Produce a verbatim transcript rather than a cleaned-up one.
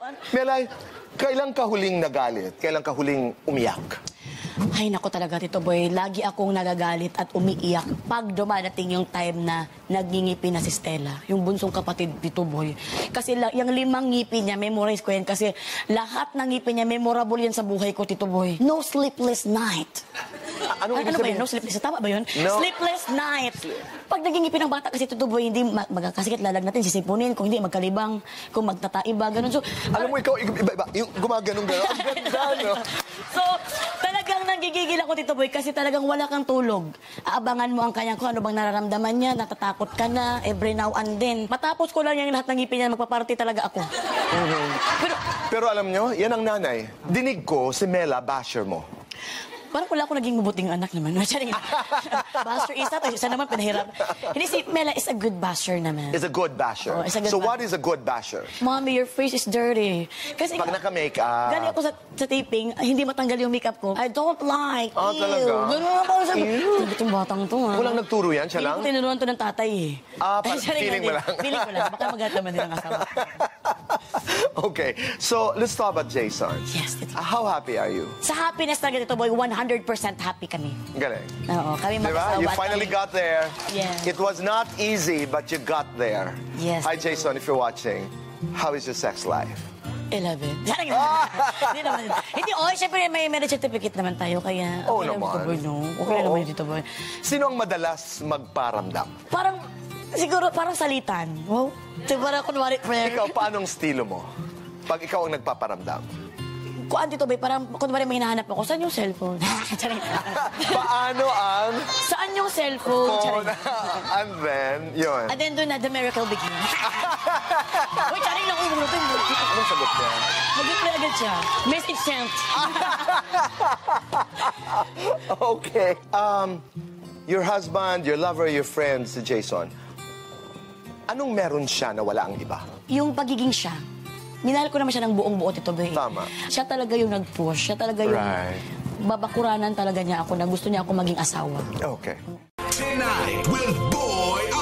Melay, kailan ka huling nagalit? Kailan ka huling umiyak? Ay, nako talaga, Tito Boy. Lagi akong nagagalit at umiiyak pag dumadating yung time na nagngingipi na si Stella. Yung bunsong kapatid, Tito Boy. Kasi la, yung limang ngipin niya, memorize ko yan. Kasi lahat ng ngipin niya, memorable yan sa buhay ko, Tito Boy. No sleepless night. A anong Ay, ano ba yun? No sleepless. Tama ba yun? No. Sleepless night. Pag nagingipin ng bata kasi, Tito Boy, hindi magkakasikit, lalagnatin, sisipunin. Kung hindi, magkalibang. Kung magtataiba, ganun. So, alam mo, ikaw, iba-iba, yung gumaganong gano'n. Ang ganda, no? So, talagang nagigigil ako, Tito Boy, kasi talagang wala kang tulog. Aabangan mo ang kanyang kung ano bang nararamdaman niya, natatakot ka na, every now and then. Matapos ko lang yung lahat ng ngipin niya, magpaparty talaga ako. Mm-hmm. Pero, Pero alam nyo, yan ang nanay. Dinig ko, si Mela, basher mo. parang wala ako naging mabuting anak naman. Basher isa, to isa naman pinahirap. Hindi, si Mela is a good basher naman. Is a good basher. Oh, is a good so ba- what is a good basher? Mommy, your face is dirty. Kasi Pag naka-makeup. galing ako sa, sa taping, hindi matanggal yung makeup ko. I don't like. Ah, Ew. talaga? Ganun ako sabi. Itong batang to, ha? Walang nagturo yan, siya lang? Hindi ko tinuruan to ng tatay, eh. Ah, pa- Siya rin feeling yan, mo eh. lang. Feeling ko lang. Baka magalit naman din ang asawa. Okay, so let's talk about Jason. Yes, Tito. Uh, how happy are you? Sa happiness talaga, Tito Boy, one hundred percent happy kami. Galing. Oo, kami Diba? mag-asawa. You at finally kami- got there. Yeah. It was not easy, but you got there. Yes. Hi, Jason, if you're watching. How is your sex life? eleven. Hindi naman. Hindi, oh, syempre may marriage certificate naman tayo, kaya... Oo okay lang, naman. Tito Boy, no? Okay lang Oo. naman yun, Tito Boy. Sino ang madalas magparamdam? Parang, siguro, parang salitan. Wow. So, parang kunwari, prayer. Ikaw, paanong estilo mo? Pag ikaw ang nagpaparamdam. Kuan, Tito Boy, parang, kunwari may hinahanap ako, saan yung cellphone? Charing. Paano ang Saan yung cellphone? phone? Charing. And then, yun. And then doon na, the miracle begins. Uy, charing lang, uy, bumutin mo. Anong sagot niya? Mag-reply agad siya. Message sent. Okay. Um, your husband, your lover, your friend, si Jason, anong meron siya na wala ang iba? Yung pagiging siya, minahal ko naman siya ng buong buo, Tito Boy. Tama. Siya talaga yung nag-push. Siya talaga yung Right. babakuranan talaga niya ako na gusto niya ako maging asawa. Okay. Tonight with Boy